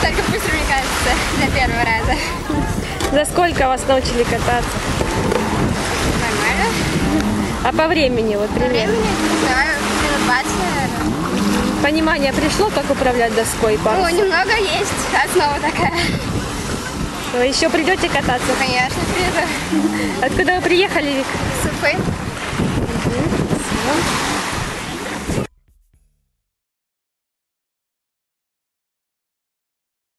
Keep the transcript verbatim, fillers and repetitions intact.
настолько быстро, мне кажется, для первого раза. За сколько вас научили кататься? Нормально. А по времени, вот По примерно? времени, не знаю, минут двадцать, наверное. Понимание пришло, как управлять доской? Парус? Ну, немного есть, основа такая. Вы еще придете кататься? Конечно, приеду. Откуда вы приехали, Вик? Супы. Угу.